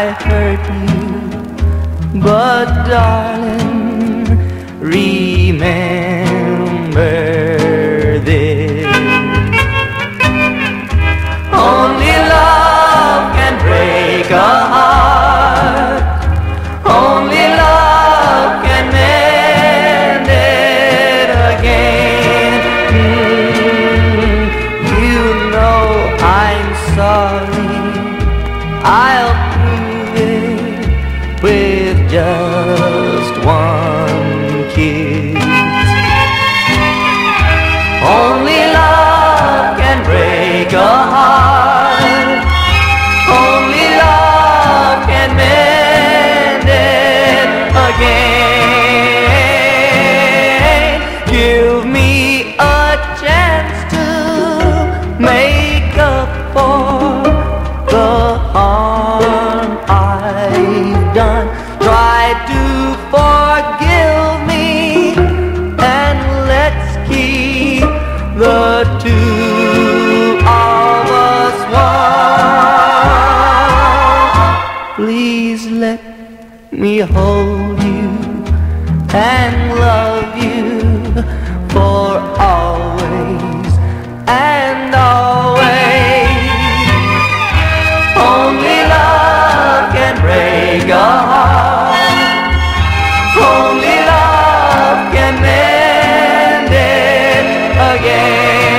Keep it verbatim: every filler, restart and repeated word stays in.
hurt you, but darling, remember this. Only love can break a heart, only love can mend it again. Mm, you know I'm sorry, I'll prove it with just one kiss. Only love can break a heart, only love can mend it again. Give me a chance to make up for the harm I've done. Try to forgive me, and let's keep the two of us one. Please let me hold you and love you for always and always. Only love can break a heart, only love can mend it again.